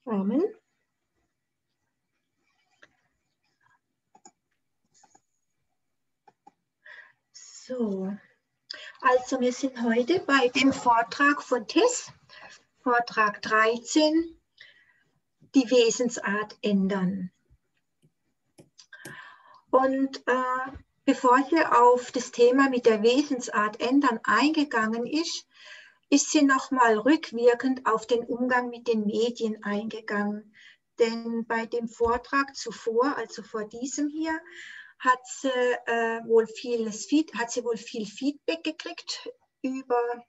Amen. So, also wir sind heute bei dem Vortrag von Tess, Vortrag 13, die Wesensart ändern. Und bevor hier auf das Thema mit der Wesensart ändern eingegangen ist, ist sie nochmal rückwirkend auf den Umgang mit den Medien eingegangen. Denn bei dem Vortrag zuvor, also vor diesem hier, hat sie wohl viel Feedback gekriegt über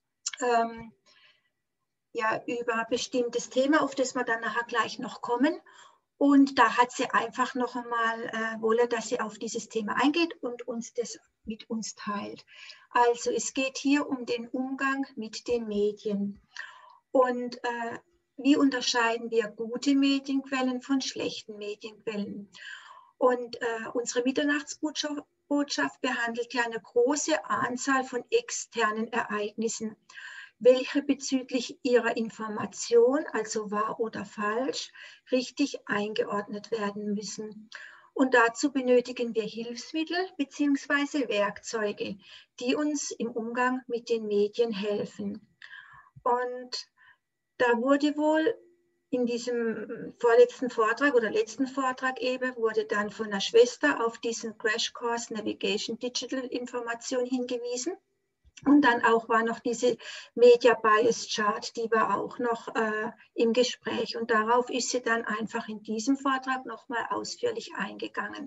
über bestimmtes Thema, auf das wir dann nachher gleich noch kommen. Und da hat sie einfach noch einmal wollen, dass sie auf dieses Thema eingeht und uns das mit uns teilt. Also es geht hier um den Umgang mit den Medien. Und wie unterscheiden wir gute Medienquellen von schlechten Medienquellen? Und unsere Mitternachtsbotschaft behandelt ja eine große Anzahl von externen Ereignissen, welche bezüglich ihrer Information, also wahr oder falsch, richtig eingeordnet werden müssen. Und dazu benötigen wir Hilfsmittel bzw. Werkzeuge, die uns im Umgang mit den Medien helfen. Und da wurde wohl in diesem vorletzten Vortrag oder letzten Vortrag eben, wurde dann von der Schwester auf diesen Crashkurs Navigation Digital Information hingewiesen. Und dann auch war noch diese Media Bias Chart, die war auch noch im Gespräch. Und darauf ist sie dann einfach in diesem Vortrag nochmal ausführlich eingegangen.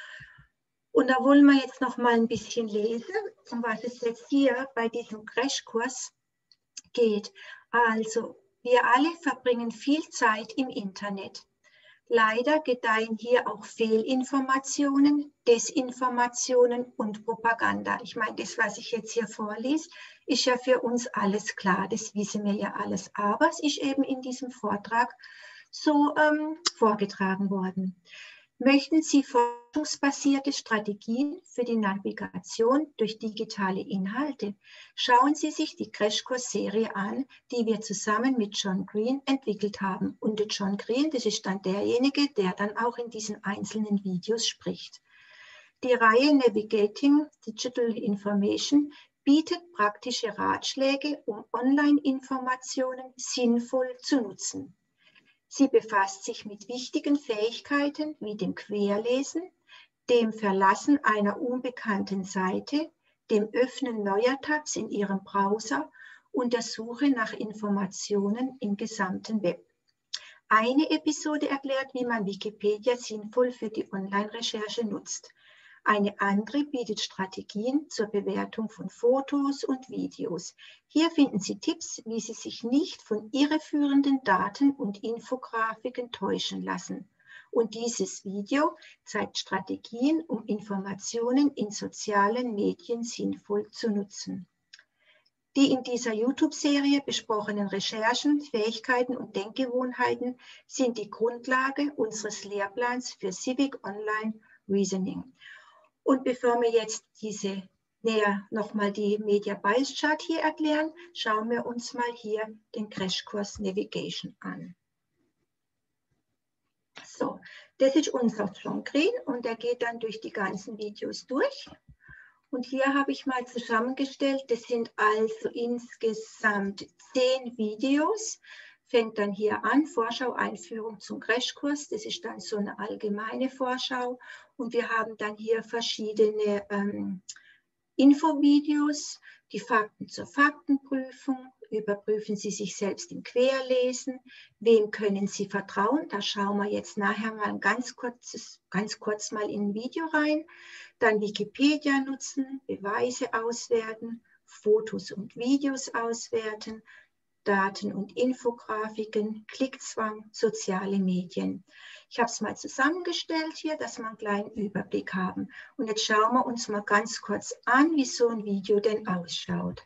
Und da wollen wir jetzt noch mal ein bisschen lesen, um was es jetzt hier bei diesem Crashkurs geht. Also, wir alle verbringen viel Zeit im Internet. Leider gedeihen hier auch Fehlinformationen, Desinformationen und Propaganda. Ich meine, das, was ich jetzt hier vorlese, ist ja für uns alles klar, das wissen wir ja alles. Aber es ist eben in diesem Vortrag so vorgetragen worden. Möchten Sie forschungsbasierte Strategien für die Navigation durch digitale Inhalte? Schauen Sie sich die Crashkurs-Serie an, die wir zusammen mit John Green entwickelt haben. Und der John Green, das ist dann derjenige, der dann auch in diesen einzelnen Videos spricht. Die Reihe Navigating Digital Information bietet praktische Ratschläge, um Online-Informationen sinnvoll zu nutzen. Sie befasst sich mit wichtigen Fähigkeiten wie dem Querlesen, dem Verlassen einer unbekannten Seite, dem Öffnen neuer Tabs in Ihrem Browser und der Suche nach Informationen im gesamten Web. Eine Episode erklärt, wie man Wikipedia sinnvoll für die Online-Recherche nutzt. Eine andere bietet Strategien zur Bewertung von Fotos und Videos. Hier finden Sie Tipps, wie Sie sich nicht von irreführenden Daten und Infografiken täuschen lassen. Und dieses Video zeigt Strategien, um Informationen in sozialen Medien sinnvoll zu nutzen. Die in dieser YouTube-Serie besprochenen Recherchen, Fähigkeiten und Denkgewohnheiten sind die Grundlage unseres Lehrplans für Civic Online Reasoning. Und bevor wir jetzt nochmal die Media Bias Chart hier erklären, schauen wir uns mal hier den Crashkurs Navigation an. So, das ist unser John Green und der geht dann durch die ganzen Videos durch. Und hier habe ich mal zusammengestellt, das sind also insgesamt 10 Videos. Fängt dann hier an, Vorschau, Einführung zum Crashkurs. Das ist dann so eine allgemeine Vorschau. Und wir haben dann hier verschiedene Infovideos, die Fakten zur Faktenprüfung. Überprüfen Sie sich selbst im Querlesen. Wem können Sie vertrauen? Da schauen wir jetzt nachher mal ganz kurz mal in ein Video rein. Dann Wikipedia nutzen, Beweise auswerten, Fotos und Videos auswerten, Daten und Infografiken, Klickzwang, soziale Medien. Ich habe es mal zusammengestellt hier, dass wir einen kleinen Überblick haben. Und jetzt schauen wir uns mal ganz kurz an, wie so ein Video denn ausschaut.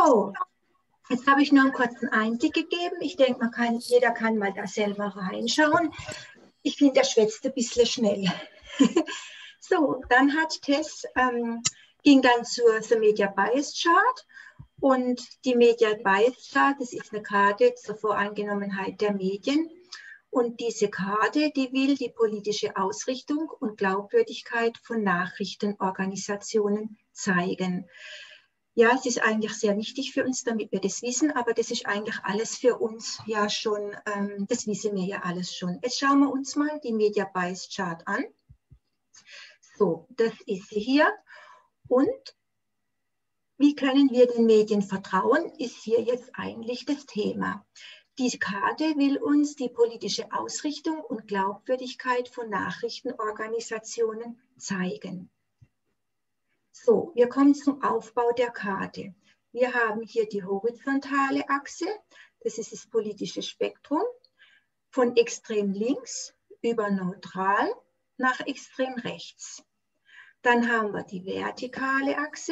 So, jetzt habe ich nur einen kurzen Einblick gegeben. Ich denke, jeder kann mal da selber reinschauen. Ich finde, der schwätzt ein bisschen schnell. So, dann hat Tess, ging dann zur Media Bias Chart. Und die Media Bias Chart, das ist eine Karte zur Voreingenommenheit der Medien. Und diese Karte, die will die politische Ausrichtung und Glaubwürdigkeit von Nachrichtenorganisationen zeigen. Ja, es ist eigentlich sehr wichtig für uns, damit wir das wissen, aber das ist eigentlich alles für uns ja schon, das wissen wir ja alles schon. Jetzt schauen wir uns mal die Media Bias Chart an. So, das ist sie hier. Und wie können wir den Medien vertrauen, ist hier jetzt eigentlich das Thema. Die Karte will uns die politische Ausrichtung und Glaubwürdigkeit von Nachrichtenorganisationen zeigen. So, wir kommen zum Aufbau der Karte. Wir haben hier die horizontale Achse, das ist das politische Spektrum, von extrem links über neutral nach extrem rechts. Dann haben wir die vertikale Achse.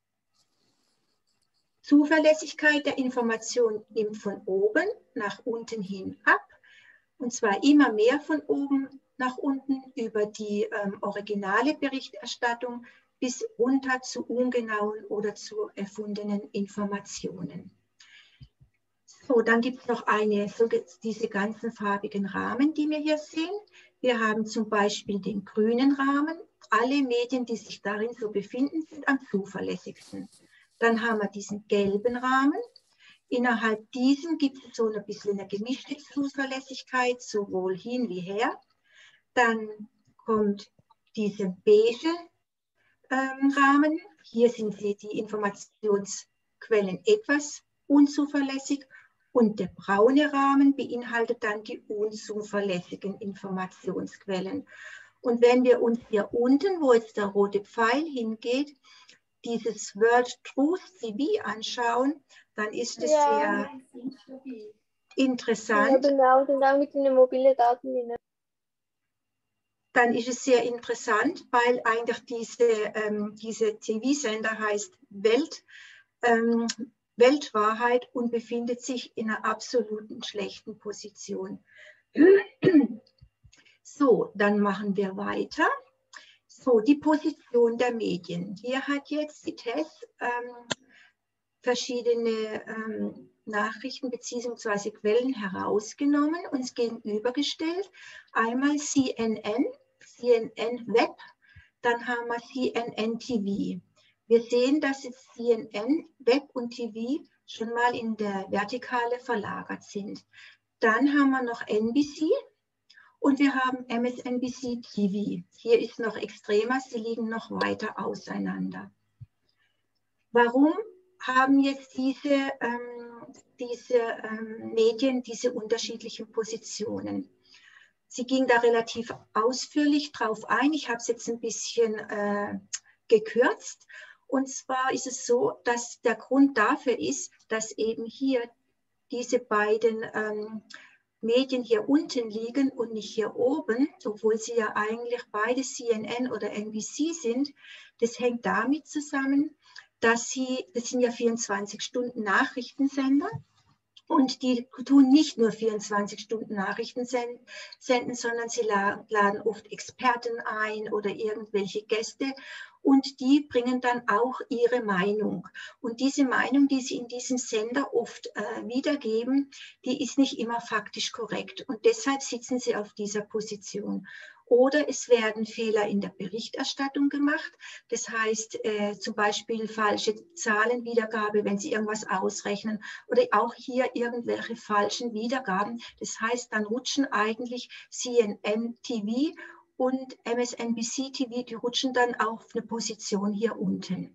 Zuverlässigkeit der Information nimmt von oben nach unten hin ab, und zwar immer mehr von oben nach unten über die originale Berichterstattung bis runter zu ungenauen oder zu erfundenen Informationen. So, dann gibt es noch diese ganzen farbigen Rahmen, die wir hier sehen. Wir haben zum Beispiel den grünen Rahmen. Alle Medien, die sich darin so befinden, sind am zuverlässigsten. Dann haben wir diesen gelben Rahmen. Innerhalb diesem gibt es so ein bisschen eine gemischte Zuverlässigkeit, sowohl hin wie her. Dann kommt dieser beige Rahmen. Hier sind die Informationsquellen etwas unzuverlässig. Und der braune Rahmen beinhaltet dann die unzuverlässigen Informationsquellen. Und wenn wir uns hier unten, wo jetzt der rote Pfeil hingeht, dieses World Truth TV anschauen, dann ist es sehr interessant. Ja, genau mit den mobilen Daten. Dann ist es sehr interessant, weil eigentlich diese TV-Sender heißt Weltwahrheit und befindet sich in einer absoluten schlechten Position. So, dann machen wir weiter. So, die Position der Medien. Hier hat jetzt die Tess verschiedene Nachrichten bzw. Quellen herausgenommen, uns gegenübergestellt. Einmal CNN Web, dann haben wir CNN TV. Wir sehen, dass jetzt CNN Web und TV schon mal in der Vertikale verlagert sind. Dann haben wir noch NBC. Und wir haben MSNBC TV. Hier ist noch extremer, sie liegen noch weiter auseinander. Warum haben jetzt diese Medien diese unterschiedlichen Positionen? Sie ging da relativ ausführlich drauf ein. Ich habe es jetzt ein bisschen gekürzt. Und zwar ist es so, dass der Grund dafür ist, dass eben hier diese beiden Medien hier unten liegen und nicht hier oben, obwohl sie ja eigentlich beide CNN oder NBC sind. Das hängt damit zusammen, dass das sind ja 24-Stunden-Nachrichtensender und die tun nicht nur 24 Stunden Nachrichten senden, sondern sie laden oft Experten ein oder irgendwelche Gäste und die bringen dann auch ihre Meinung. Und diese Meinung, die sie in diesem Sender oft wiedergeben, die ist nicht immer faktisch korrekt und deshalb sitzen sie auf dieser Position. Oder es werden Fehler in der Berichterstattung gemacht. Das heißt zum Beispiel falsche Zahlenwiedergabe, wenn Sie irgendwas ausrechnen oder auch hier irgendwelche falschen Wiedergaben. Das heißt, dann rutschen eigentlich CNN TV und MSNBC TV, die rutschen dann auf eine Position hier unten.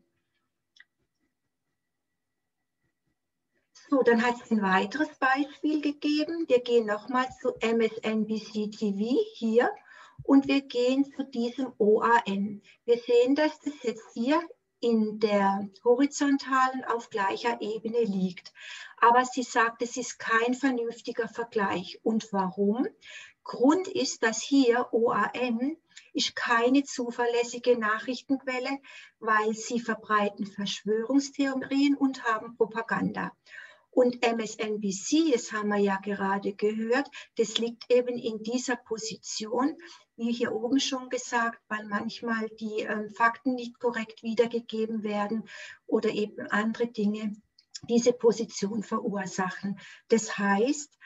So, dann hat es ein weiteres Beispiel gegeben. Wir gehen nochmal zu MSNBC TV hier. Und wir gehen zu diesem OAN. Wir sehen, dass das jetzt hier in der horizontalen auf gleicher Ebene liegt. Aber sie sagt, es ist kein vernünftiger Vergleich. Und warum? Grund ist, dass hier OAN ist keine zuverlässige Nachrichtenquelle, weil sie verbreiten Verschwörungstheorien und haben Propaganda. Und MSNBC, das haben wir ja gerade gehört, das liegt eben in dieser Position, wie hier oben schon gesagt, weil manchmal die Fakten nicht korrekt wiedergegeben werden oder eben andere Dinge diese Position verursachen. Das heißt,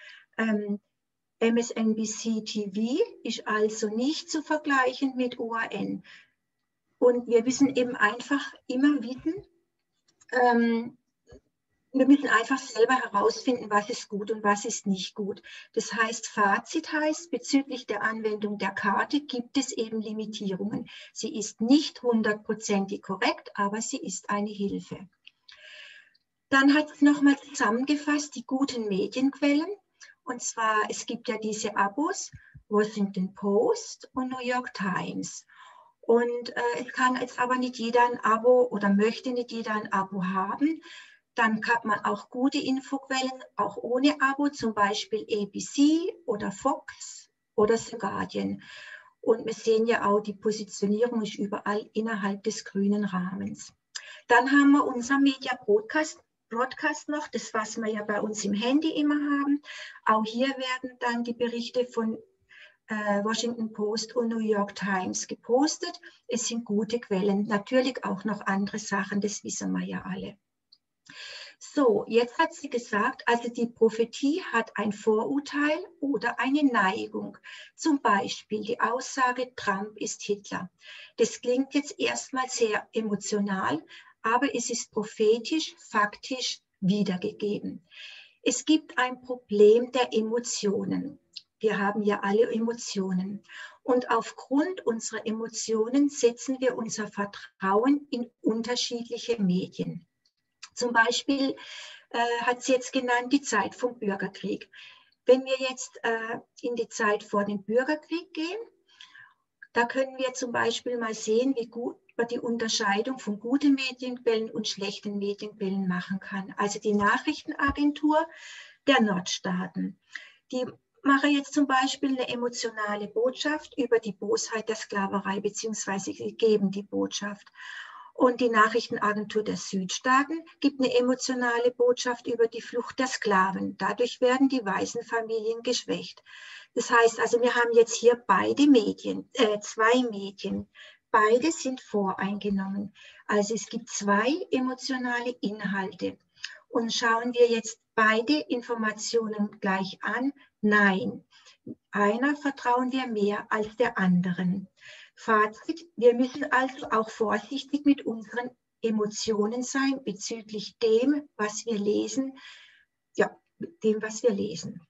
MSNBC TV ist also nicht zu vergleichen mit OAN. Und wir müssen eben einfach immer wissen, wir müssen einfach selber herausfinden, was ist gut und was ist nicht gut. Das heißt, Fazit heißt, bezüglich der Anwendung der Karte gibt es eben Limitierungen. Sie ist nicht 100%ig korrekt, aber sie ist eine Hilfe. Dann hat es nochmal zusammengefasst die guten Medienquellen. Und zwar, es gibt ja diese Abos, Washington Post und New York Times. Und es kann jetzt aber nicht jeder ein Abo oder möchte nicht jeder ein Abo haben. Dann kann man auch gute Infoquellen, auch ohne Abo, zum Beispiel ABC oder Fox oder The Guardian. Und wir sehen ja auch, die Positionierung ist überall innerhalb des grünen Rahmens. Dann haben wir unser Media Broadcast noch, das was wir ja bei uns im Handy immer haben. Auch hier werden dann die Berichte von Washington Post und New York Times gepostet. Es sind gute Quellen, natürlich auch noch andere Sachen, das wissen wir ja alle. So, jetzt hat sie gesagt, also die Prophetie hat ein Vorurteil oder eine Neigung. Zum Beispiel die Aussage, Trump ist Hitler. Das klingt jetzt erstmal sehr emotional, aber es ist prophetisch, faktisch wiedergegeben. Es gibt ein Problem der Emotionen. Wir haben ja alle Emotionen. Und aufgrund unserer Emotionen setzen wir unser Vertrauen in unterschiedliche Medien. Zum Beispiel hat sie jetzt genannt, die Zeit vom Bürgerkrieg. Wenn wir jetzt in die Zeit vor dem Bürgerkrieg gehen, da können wir zum Beispiel mal sehen, wie gut man die Unterscheidung von guten Medienquellen und schlechten Medienquellen machen kann. Also die Nachrichtenagentur der Nordstaaten, die machen jetzt zum Beispiel eine emotionale Botschaft über die Bosheit der Sklaverei, beziehungsweise sie geben die Botschaft. Und die Nachrichtenagentur der Südstaaten gibt eine emotionale Botschaft über die Flucht der Sklaven. Dadurch werden die weißen Familien geschwächt. Das heißt also, wir haben jetzt hier beide Medien, zwei Medien. Beide sind voreingenommen. Also es gibt zwei emotionale Inhalte. Und schauen wir jetzt beide Informationen gleich an? Nein. Einer vertrauen wir mehr als der anderen. Fazit, wir müssen also auch vorsichtig mit unseren Emotionen sein bezüglich dem, was wir lesen. Ja, dem, was wir lesen.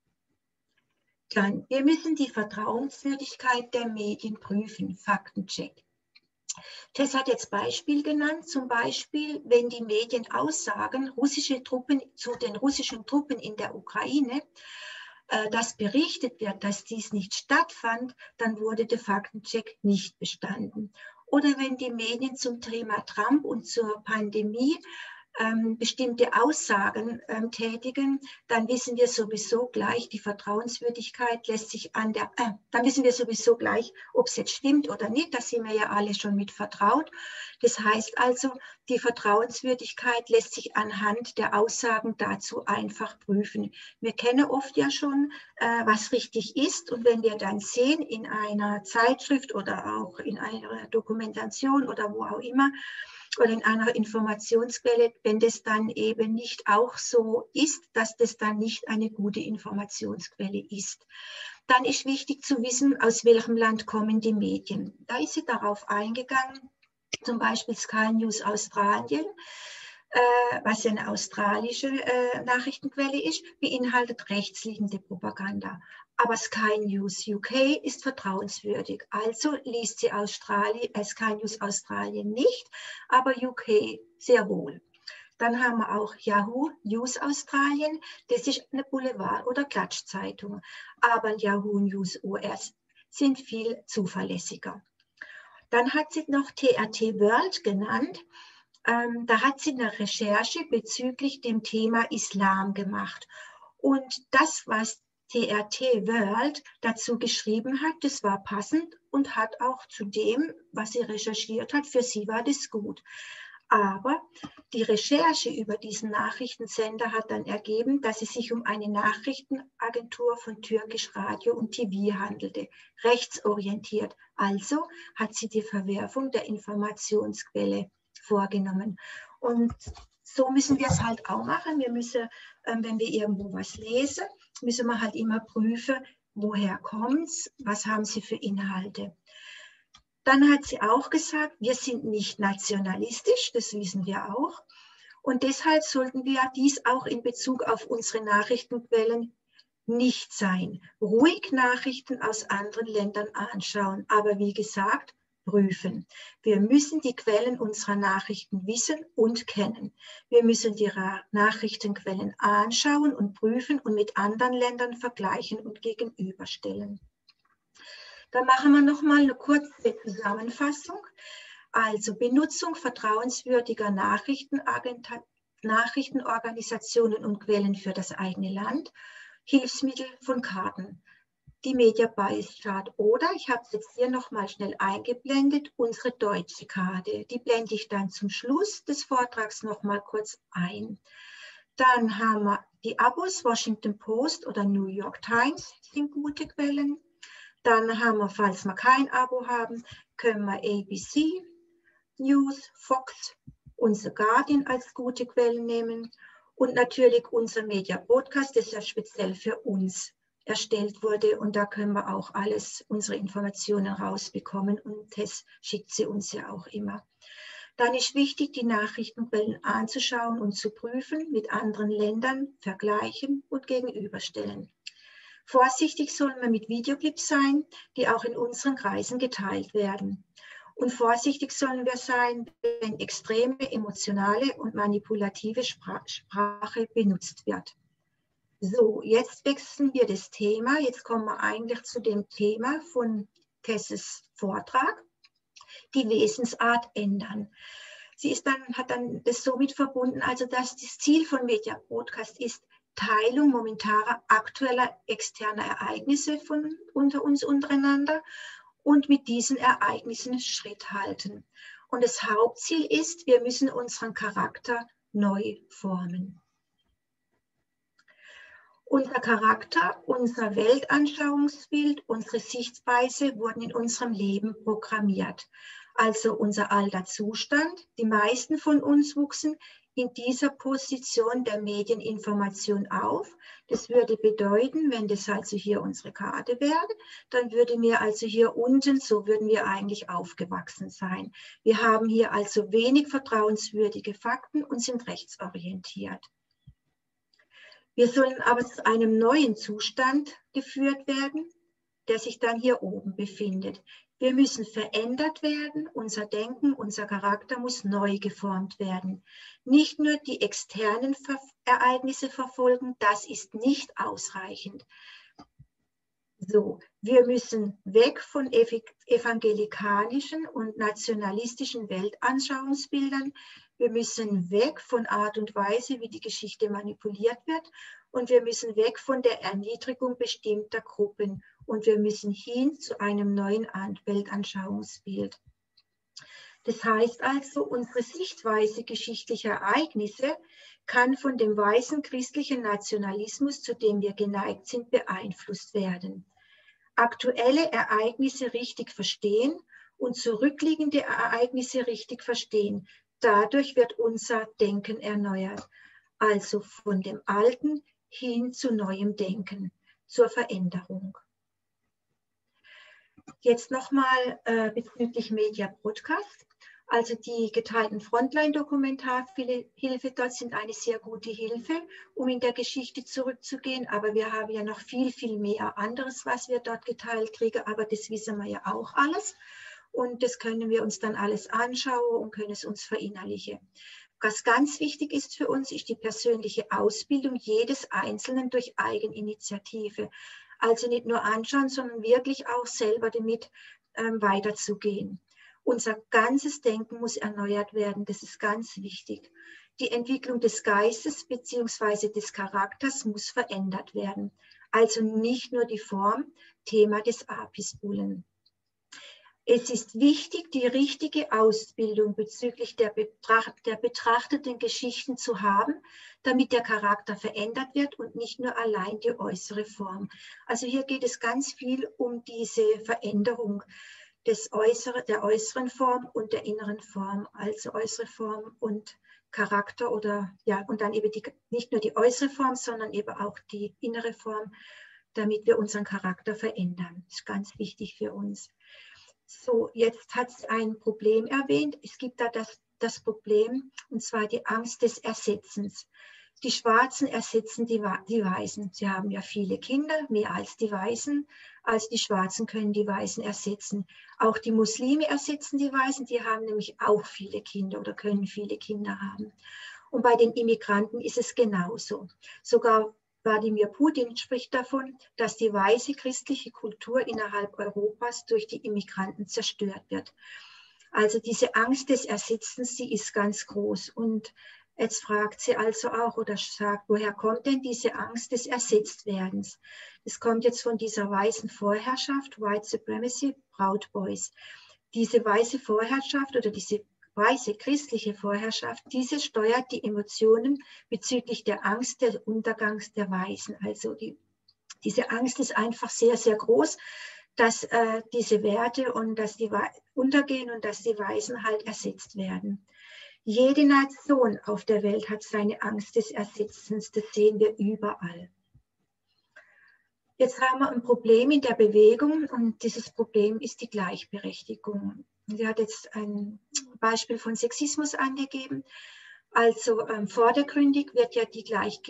Dann, wir müssen die Vertrauenswürdigkeit der Medien prüfen, Faktencheck. Tess hat jetzt Beispiel genannt, zum Beispiel, wenn die Medien aussagen, zu den russischen Truppen in der Ukraine, dass berichtet wird, dass dies nicht stattfand, dann wurde der Faktencheck nicht bestanden. Oder wenn die Medien zum Thema Trump und zur Pandemie bestimmte Aussagen tätigen, dann wissen wir sowieso gleich, die Vertrauenswürdigkeit lässt sich dann wissen wir sowieso gleich, ob es jetzt stimmt oder nicht, da sind wir ja alle schon mit vertraut. Das heißt also, die Vertrauenswürdigkeit lässt sich anhand der Aussagen dazu einfach prüfen. Wir kennen oft ja schon, was richtig ist, und wenn wir dann sehen in einer Zeitschrift oder auch in einer Dokumentation oder wo auch immer, oder in einer Informationsquelle, wenn das dann eben nicht auch so ist, dass das dann nicht eine gute Informationsquelle ist. Dann ist wichtig zu wissen, aus welchem Land kommen die Medien. Da ist sie darauf eingegangen, zum Beispiel Sky News Australien, was ja eine australische Nachrichtenquelle ist, beinhaltet rechtsliegende Propaganda. Aber Sky News UK ist vertrauenswürdig. Also liest sie Sky News Australien nicht, aber UK sehr wohl. Dann haben wir auch Yahoo News Australien. Das ist eine Boulevard- oder Klatschzeitung. Aber Yahoo News US sind viel zuverlässiger. Dann hat sie noch TRT World genannt. Da hat sie eine Recherche bezüglich dem Thema Islam gemacht. Und das, was TRT World dazu geschrieben hat, das war passend und hat auch zu dem, was sie recherchiert hat, für sie war das gut. Aber die Recherche über diesen Nachrichtensender hat dann ergeben, dass es sich um eine Nachrichtenagentur von Türkisch Radio und TV handelte, rechtsorientiert. Also hat sie die Verwerfung der Informationsquelle vorgenommen. Und so müssen wir es halt auch machen. Wir müssen, wenn wir irgendwo was lesen, müssen wir halt immer prüfen, woher kommt es, was haben sie für Inhalte. Dann hat sie auch gesagt, wir sind nicht nationalistisch, das wissen wir auch. Und deshalb sollten wir dies auch in Bezug auf unsere Nachrichtenquellen nicht sein. Ruhig Nachrichten aus anderen Ländern anschauen, aber wie gesagt, prüfen. Wir müssen die Quellen unserer Nachrichten wissen und kennen. Wir müssen die Nachrichtenquellen anschauen und prüfen und mit anderen Ländern vergleichen und gegenüberstellen. Da machen wir nochmal eine kurze Zusammenfassung. Also Benutzung vertrauenswürdiger Nachrichtenorganisationen und Quellen für das eigene Land, Hilfsmittel von Karten, die Media Bias Chart oder, ich habe es jetzt hier nochmal schnell eingeblendet, unsere deutsche Karte. Die blende ich dann zum Schluss des Vortrags nochmal kurz ein. Dann haben wir die Abos, Washington Post oder New York Times sind gute Quellen. Dann haben wir, falls wir kein Abo haben, können wir ABC News, Fox und The Guardian als gute Quellen nehmen. Und natürlich unser Media Broadcast, das ja speziell für uns erstellt wurde. Und da können wir auch unsere Informationen rausbekommen. Und Tess schickt sie uns ja auch immer. Dann ist wichtig, die Nachrichtenquellen anzuschauen und zu prüfen, mit anderen Ländern vergleichen und gegenüberstellen. Vorsichtig sollen wir mit Videoclips sein, die auch in unseren Kreisen geteilt werden. Und vorsichtig sollen wir sein, wenn extreme, emotionale und manipulative Sprache benutzt wird. So, jetzt wechseln wir das Thema. Jetzt kommen wir eigentlich zu dem Thema von Tesses Vortrag, die Wesensart ändern. Sie hat dann das somit verbunden, also dass das Ziel von Media Broadcast ist, Teilung momentaner aktueller externer Ereignisse unter uns untereinander und mit diesen Ereignissen Schritt halten. Und das Hauptziel ist, wir müssen unseren Charakter neu formen. Unser Charakter, unser Weltanschauungsbild, unsere Sichtweise wurden in unserem Leben programmiert. Also unser alter Zustand. Die meisten von uns wuchsen in dieser Position der Medieninformation auf. Das würde bedeuten, wenn das also hier unsere Karte wäre, dann würden wir also hier unten, so würden wir eigentlich aufgewachsen sein. Wir haben hier also wenig vertrauenswürdige Fakten und sind rechtsorientiert. Wir sollen aber zu einem neuen Zustand geführt werden, der sich dann hier oben befindet. Wir müssen verändert werden, unser Denken, unser Charakter muss neu geformt werden. Nicht nur die externen Ereignisse verfolgen, das ist nicht ausreichend. So, wir müssen weg von evangelikalischen und nationalistischen Weltanschauungsbildern. Wir müssen weg von Art und Weise, wie die Geschichte manipuliert wird. Und wir müssen weg von der Erniedrigung bestimmter Gruppen. Und wir müssen hin zu einem neuen Weltanschauungsbild. Das heißt also, unsere Sichtweise geschichtlicher Ereignisse kann von dem weißen christlichen Nationalismus, zu dem wir geneigt sind, beeinflusst werden. Aktuelle Ereignisse richtig verstehen und zurückliegende Ereignisse richtig verstehen. Dadurch wird unser Denken erneuert. Also von dem Alten hin zu neuem Denken, zur Veränderung. Jetzt nochmal bezüglich Media Broadcast. Also die geteilten Frontline-Dokumentarhilfe dort sind eine sehr gute Hilfe, um in der Geschichte zurückzugehen. Aber wir haben ja noch viel, viel mehr anderes, was wir dort geteilt kriegen. Aber das wissen wir ja auch alles. Und das können wir uns dann alles anschauen und können es uns verinnerlichen. Was ganz wichtig ist für uns, ist die persönliche Ausbildung jedes Einzelnen durch Eigeninitiative. Also nicht nur anschauen, sondern wirklich auch selber damit weiterzugehen. Unser ganzes Denken muss erneuert werden, das ist ganz wichtig. Die Entwicklung des Geistes bzw. des Charakters muss verändert werden. also nicht nur die Form, Thema des Apis-Bullen. Es ist wichtig, die richtige Ausbildung bezüglich der betrachteten Geschichten zu haben, damit der Charakter verändert wird und nicht nur allein die äußere Form. Also hier geht es ganz viel um diese Veränderung der äußeren Form und der inneren Form, also äußere Form und Charakter oder ja, und dann eben nicht nur die äußere Form, sondern eben auch die innere Form, damit wir unseren Charakter verändern. Das ist ganz wichtig für uns. So, jetzt hat es ein Problem erwähnt. Es gibt da das Problem, und zwar die Angst des Ersetzens. Die Schwarzen ersetzen die Weißen. Sie haben ja viele Kinder, mehr als die Weißen. Also die Schwarzen können die Weißen ersetzen. Auch die Muslime ersetzen die Weißen. Die haben nämlich auch viele Kinder oder können viele Kinder haben. Und bei den Immigranten ist es genauso. Sogar Wladimir Putin spricht davon, dass die weiße christliche Kultur innerhalb Europas durch die Immigranten zerstört wird. Also diese Angst des Ersetzens, sie ist ganz groß. Und jetzt fragt sie also auch oder sagt, woher kommt denn diese Angst des Ersetztwerdens? Das kommt jetzt von dieser weißen Vorherrschaft, White Supremacy, Proud Boys. Diese weiße Vorherrschaft oder diese weiße christliche Vorherrschaft, diese steuert die Emotionen bezüglich der Angst des Untergangs der Weißen. Also diese Angst ist einfach sehr, sehr groß, dass diese Werte und dass die untergehen und dass die Weißen halt ersetzt werden. Jede Nation auf der Welt hat seine Angst des Ersetzens, das sehen wir überall. Jetzt haben wir ein Problem in der Bewegung und dieses Problem ist die Gleichberechtigung. Sie hat jetzt ein Beispiel von Sexismus angegeben. Also vordergründig wird ja die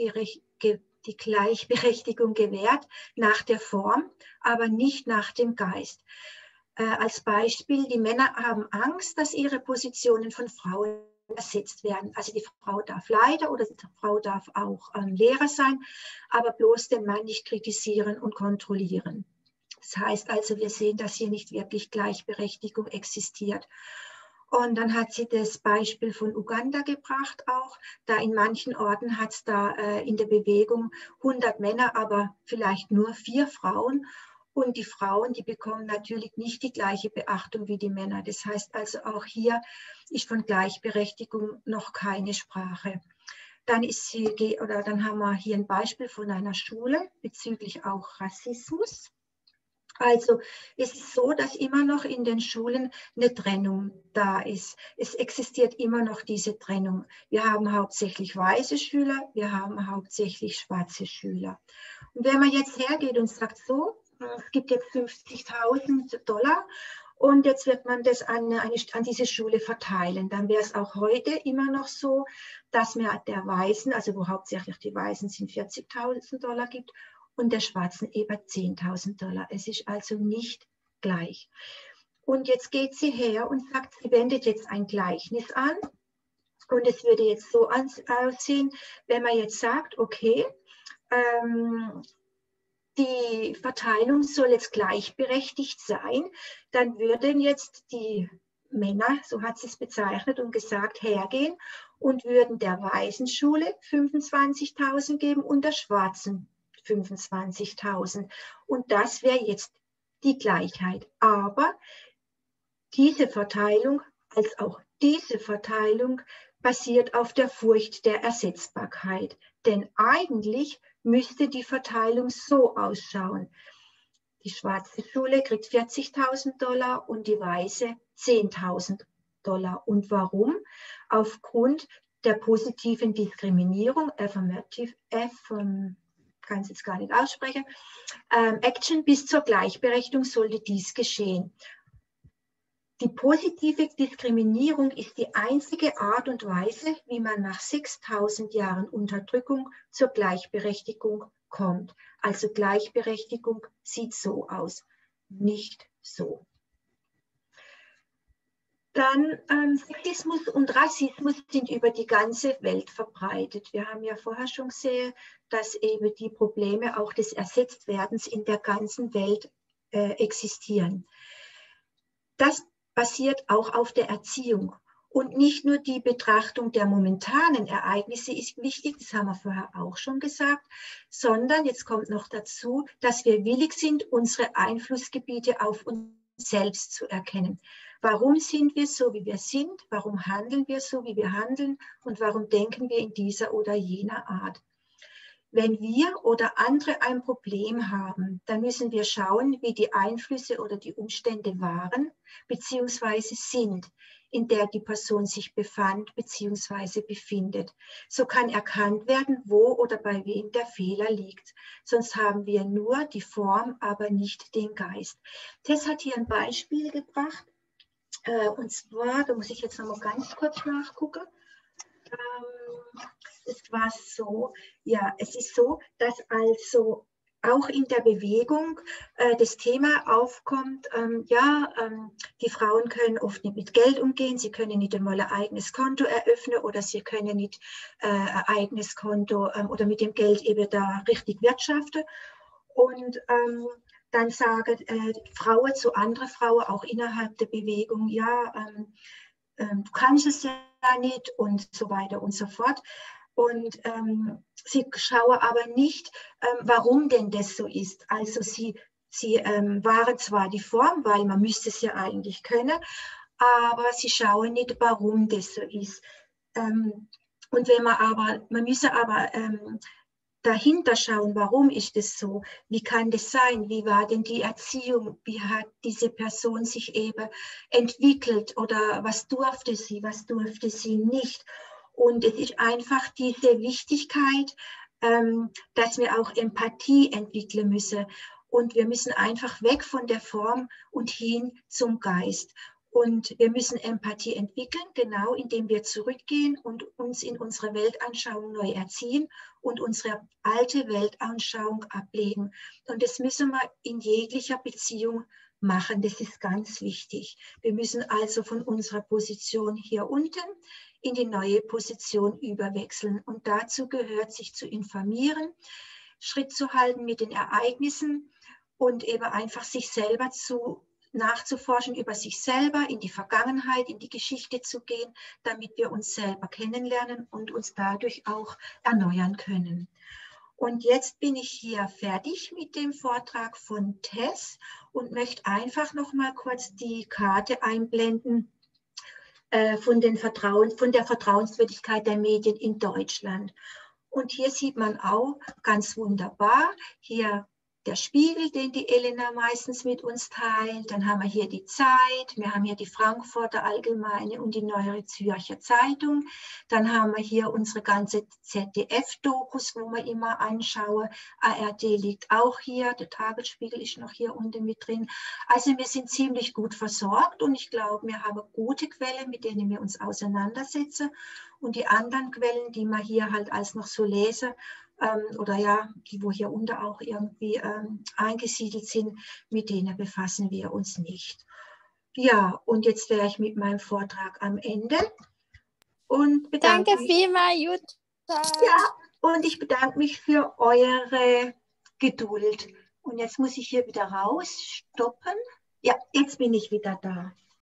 Gleichberechtigung gewährt nach der Form, aber nicht nach dem Geist. Als Beispiel, die Männer haben Angst, dass ihre Positionen von Frauen ersetzt werden. Also die Frau darf Leiter oder die Frau darf auch Lehrer sein, aber bloß den Mann nicht kritisieren und kontrollieren. Das heißt also, wir sehen, dass hier nicht wirklich Gleichberechtigung existiert. Und dann hat sie das Beispiel von Uganda gebracht auch. Da in manchen Orten hat es da in der Bewegung 100 Männer, aber vielleicht nur 4 Frauen. Und die Frauen, die bekommen natürlich nicht die gleiche Beachtung wie die Männer. Das heißt also, auch hier ist von Gleichberechtigung noch keine Sprache. Dann haben wir hier ein Beispiel von einer Schule bezüglich auch Rassismus. Also es ist so, dass immer noch in den Schulen eine Trennung da ist. Es existiert immer noch diese Trennung. Wir haben hauptsächlich weiße Schüler, wir haben hauptsächlich schwarze Schüler. Und wenn man jetzt hergeht und sagt so, es gibt jetzt $50.000 und jetzt wird man das an diese Schule verteilen. Dann wäre es auch heute immer noch so, dass man der Weißen, also wo hauptsächlich die Weißen sind, $40.000 gibt und der Schwarzen eben $10.000. Es ist also nicht gleich. Und jetzt geht sie her und sagt, sie wendet jetzt ein Gleichnis an. Und es würde jetzt so aussehen, wenn man jetzt sagt, okay, die Verteilung soll jetzt gleichberechtigt sein, dann würden jetzt die Männer, so hat sie es bezeichnet und gesagt, hergehen und würden der weißen Schule 25.000 geben und der schwarzen 25.000. Und das wäre jetzt die Gleichheit. Aber diese Verteilung, als auch diese Verteilung, basiert auf der Furcht der Ersetzbarkeit. Denn eigentlich müsste die Verteilung so ausschauen. Die schwarze Schule kriegt $40.000 und die weiße $10.000. Und warum? Aufgrund der positiven Diskriminierung, kann es jetzt gar nicht aussprechen, Action bis zur Gleichberechtigung sollte dies geschehen. Die positive Diskriminierung ist die einzige Art und Weise, wie man nach 6.000 Jahren Unterdrückung zur Gleichberechtigung kommt. Also Gleichberechtigung sieht so aus, nicht so. Dann Sexismus und Rassismus sind über die ganze Welt verbreitet. Wir haben ja vorher schon gesehen, dass eben die Probleme auch des Ersetztwerdens in der ganzen Welt existieren. Das basiert auch auf der Erziehung. Und nicht nur die Betrachtung der momentanen Ereignisse ist wichtig, das haben wir vorher auch schon gesagt, sondern jetzt kommt noch dazu, dass wir willig sind, unsere Einflussgebiete auf uns selbst zu erkennen. Warum sind wir so, wie wir sind? Warum handeln wir so, wie wir handeln? Und warum denken wir in dieser oder jener Art? Wenn wir oder andere ein Problem haben, dann müssen wir schauen, wie die Einflüsse oder die Umstände waren bzw. sind, in der die Person sich befand bzw. befindet. So kann erkannt werden, wo oder bei wem der Fehler liegt. Sonst haben wir nur die Form, aber nicht den Geist. Tess hat hier ein Beispiel gebracht. Und zwar, da muss ich jetzt noch mal ganz kurz nachgucken. Es war so, ja, es ist so, dass also auch in der Bewegung das Thema aufkommt, die Frauen können oft nicht mit Geld umgehen, sie können nicht einmal ein eigenes Konto eröffnen oder sie können nicht ein eigenes Konto oder mit dem Geld eben da richtig wirtschaften. Und dann sagen Frauen zu anderen Frauen, auch innerhalb der Bewegung, ja, du kannst es ja nicht und so weiter und so fort. Und sie schauen aber nicht, warum denn das so ist. Also sie wahren zwar die Form, weil man müsste es ja eigentlich können, aber sie schauen nicht, warum das so ist. Und wenn man müsse aber dahinter schauen, warum ist das so? Wie kann das sein? Wie war denn die Erziehung? Wie hat diese Person sich eben entwickelt? Oder was durfte sie nicht? Und es ist einfach diese Wichtigkeit, dass wir auch Empathie entwickeln müssen. Und wir müssen einfach weg von der Form und hin zum Geist. Und wir müssen Empathie entwickeln, genau indem wir zurückgehen und uns in unsere Weltanschauung neu erziehen und unsere alte Weltanschauung ablegen. Und das müssen wir in jeglicher Beziehung machen. Das ist ganz wichtig. Wir müssen also von unserer Position hier unten in die neue Position überwechseln. Und dazu gehört, sich zu informieren, Schritt zu halten mit den Ereignissen und eben einfach sich selber nachzuforschen, über sich selber, in die Vergangenheit, in die Geschichte zu gehen, damit wir uns selber kennenlernen und uns dadurch auch erneuern können. Und jetzt bin ich hier fertig mit dem Vortrag von Tess und möchte einfach noch mal kurz die Karte einblenden von der Vertrauenswürdigkeit der Medien in Deutschland. Und hier sieht man auch ganz wunderbar, hier der Spiegel, den die Elena meistens mit uns teilt. Dann haben wir hier die Zeit, wir haben hier die Frankfurter Allgemeine und die Neue Zürcher Zeitung. Dann haben wir hier unsere ganze ZDF-Dokus, wo wir immer anschauen. ARD liegt auch hier, der Tagesspiegel ist noch hier unten mit drin. Also wir sind ziemlich gut versorgt und ich glaube, wir haben gute Quellen, mit denen wir uns auseinandersetzen. Und die anderen Quellen, die man hier halt als noch so lesen, oder ja, die wo hier unten auch irgendwie eingesiedelt sind, mit denen befassen wir uns nicht. Ja, und jetzt wäre ich mit meinem Vortrag am Ende und bedanke Danke mich. vielmals, Jutta. Ja, und ich bedanke mich für eure Geduld. Und jetzt muss ich hier wieder raus, stoppen. Ja, jetzt bin ich wieder da.